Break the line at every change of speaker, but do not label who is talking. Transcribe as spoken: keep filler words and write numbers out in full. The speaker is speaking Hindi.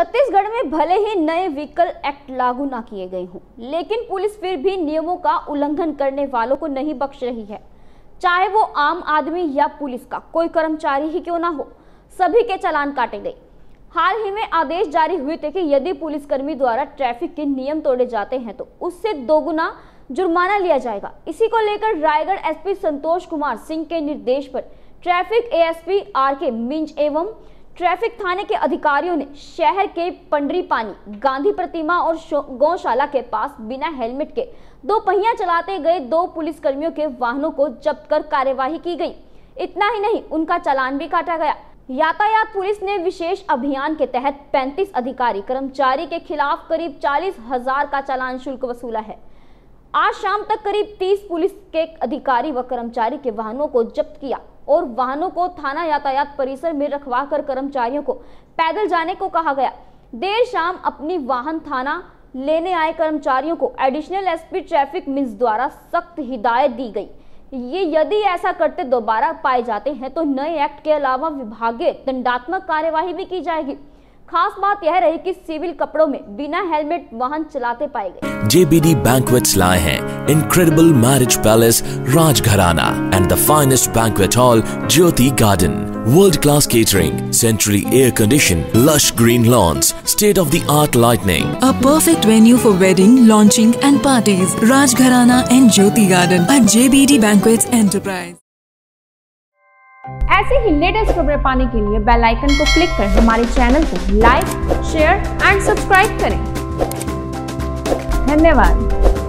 छत्तीसगढ़ में भले ही नए व्हीकल एक्ट लागू ना किए गए हों, लेकिन पुलिस फिर भी नियमों का उल्लंघन करने वालों को नहीं बख्श रही है। चाहे वो आम आदमी या पुलिस का कोई कर्मचारी ही क्यों ना हो, सभी के चालान काटे गए। हाल ही में आदेश जारी हुए थे कि यदि पुलिसकर्मी द्वारा ट्रैफिक के नियम तोड़े जाते हैं तो उससे दोगुना जुर्माना लिया जाएगा। इसी को लेकर रायगढ़ एसपी संतोष कुमार सिंह के निर्देश पर ट्रैफिक एएसपी आर के मिंज एवं ट्रैफिक थाने के अधिकारियों ने शहर के पंडरी पानी, गांधी प्रतिमा और गौशाला के पास बिना हेलमेट के दो पहिया चलाते गए दो पुलिसकर्मियों के वाहनों को जब्त कर कार्यवाही की गई। इतना ही नहीं, उनका चालान भी काटा गया। यातायात पुलिस ने विशेष अभियान के तहत पैंतीस अधिकारी कर्मचारी के खिलाफ करीब चालीस हजार का चालान शुल्क वसूला है। आज शाम तक करीब तीस पुलिस के अधिकारी व कर्मचारी के वाहनों को जब्त किया और वाहनों को थाना यातायात परिसर में रखवा कर कर्मचारियों को पैदल जाने को कहा गया। देर शाम अपनी वाहन थाना लेने आए कर्मचारियों को एडिशनल एसपी ट्रैफिक मिंज द्वारा सख्त हिदायत दी गई। ये यदि ऐसा करते दोबारा पाए जाते हैं तो नए एक्ट के अलावा विभागीय दंडात्मक कार्यवाही भी की जाएगी। खास बात यह रही कि सिविल कपड़ों में बिना हेलमेट वाहन चलाते पाए गए।
J B D Banquets लाए हैं Incredible Marriage Palace Rajgharana and the finest banquet hall Jyoti Garden. World class catering, centrally air conditioned, lush green lawns, state of the art lighting.
A perfect venue for wedding, launching and parties. Rajgharana and Jyoti Garden at J B D Banquets Enterprise.
ऐसे ही लेटेस्ट खबरें पाने के लिए बेल आइकन को क्लिक कर हमारे चैनल को लाइक, शेयर एंड सब्सक्राइब करें। धन्यवाद।